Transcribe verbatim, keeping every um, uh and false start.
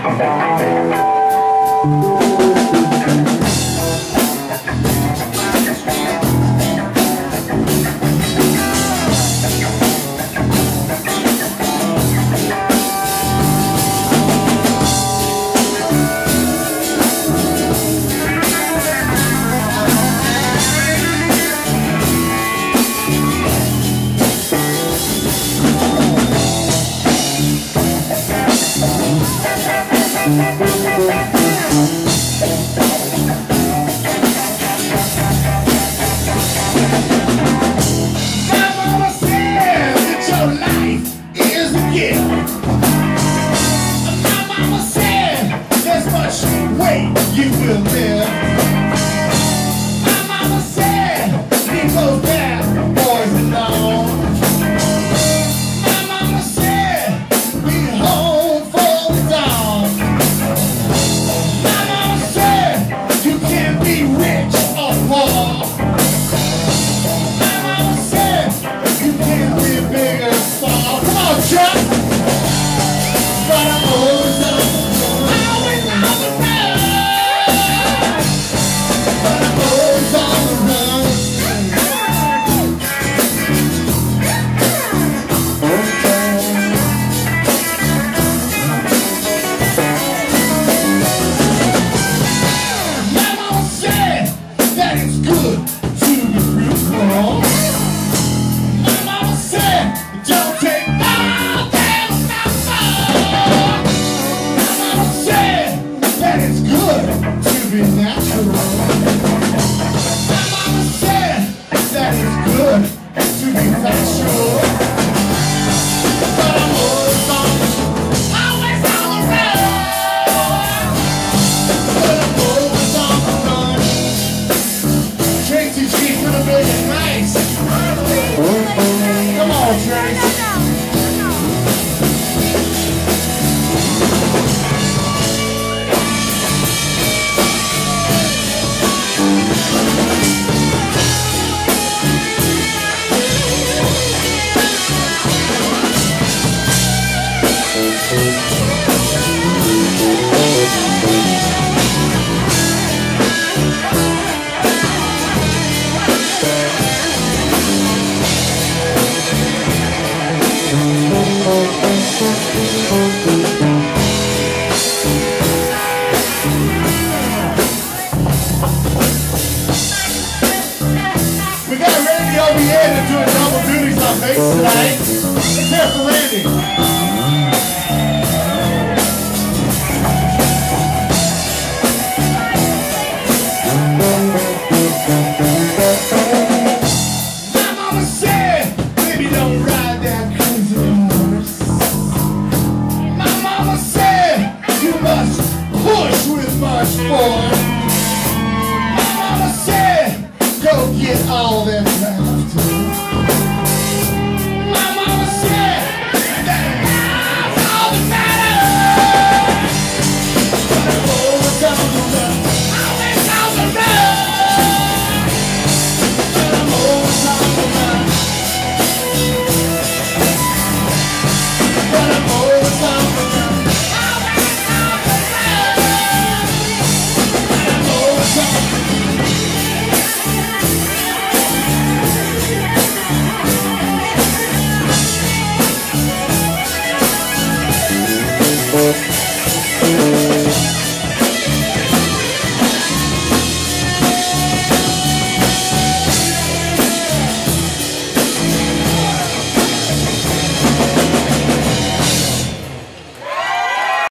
You will live. My mama said, leave those bad boys alone. My mama said, be home for the dawn. My mama said, you can't be rich or poor. My mama said, you can't be big or small. Come on, Chuck. But I'm always on, always on the road. Tracy, she's gonna make it nice. Come on, Tracy. We got Randy over here to do a double duties on bass tonight. Let's hear for Randy. My mama said, baby, don't ride that crazy horse. My mama said, you must push with much force. My mama said, go get all them